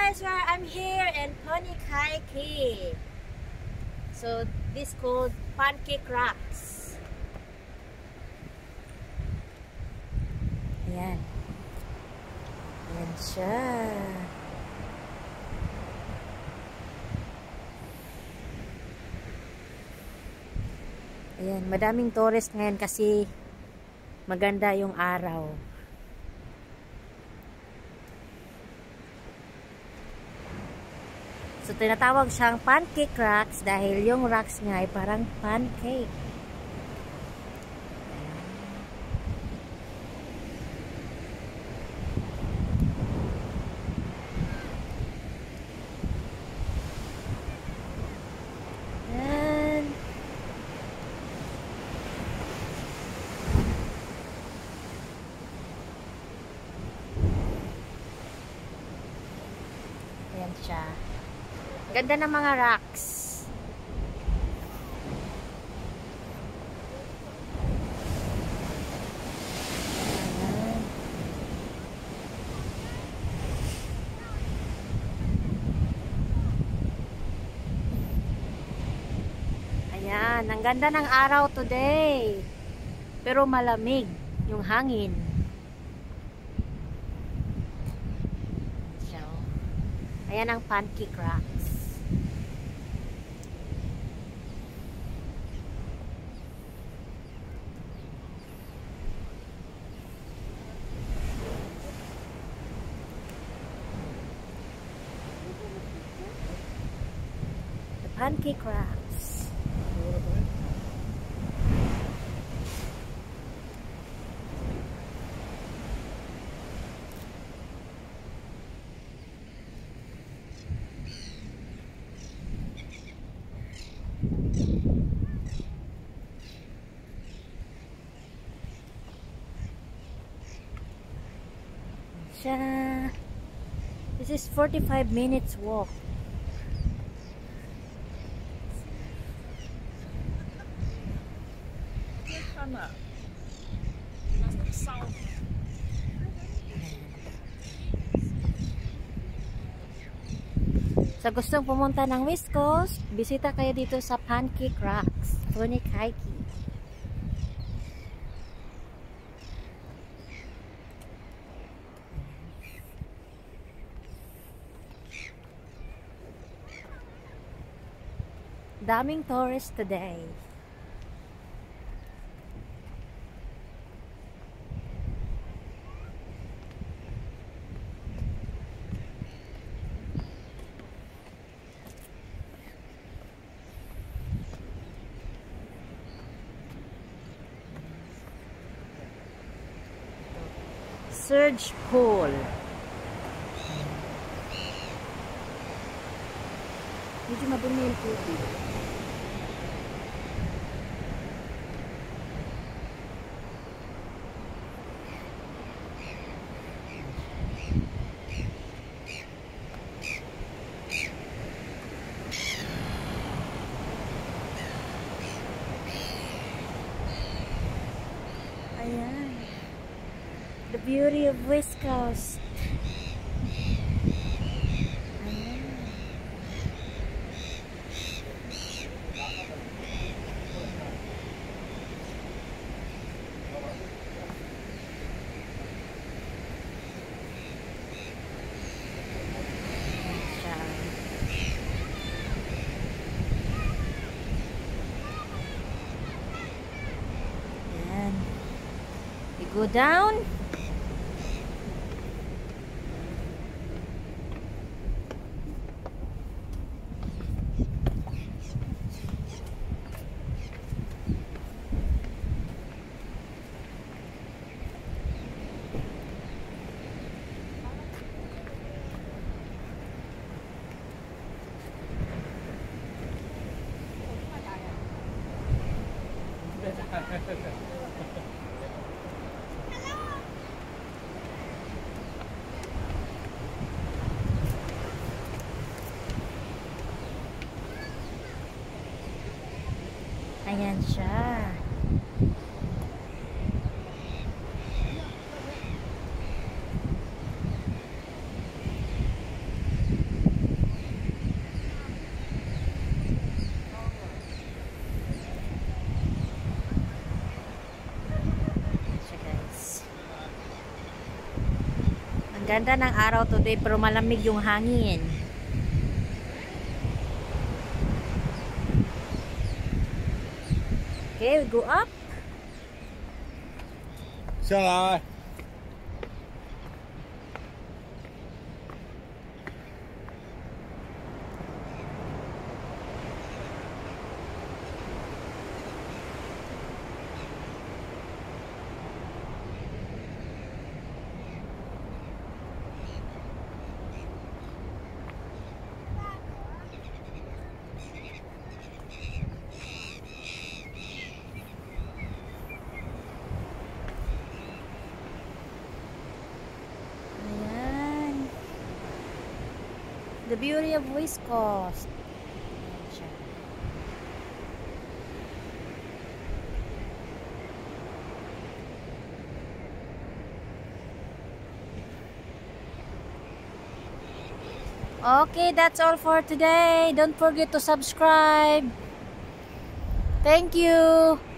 guys, where I'm here in Pony Kaiki. So this called Pancake Rocks. Ayan. Ayan siya. Ayan, madaming tourist ngayon kasi maganda yung araw. So, tinatawag siyang pancake rocks dahil yung rocks nga ay parang pancake. Ayan. Ayan siya. Ganda ng mga rocks. Ayan, ang ganda ng araw today. Pero malamig yung hangin. So, ayan ang pancake rocks. Pancake rocks. This is 45 minutes walk. Sa gustong pumunta ng West Coast, bisita kayo dito sa Pancake Rocks, Pony Kaiki. Daming tourists today. Surge pool. Medyo madumi yung tubig. Ayan. The beauty of West Coast. Ayan. You go down. Ayan siya. Ganda ng araw today pero malamig yung hangin. Okay, we go up. 下来。 The beauty of West Coast. Okay, that's all for today. Don't forget to subscribe. Thank you.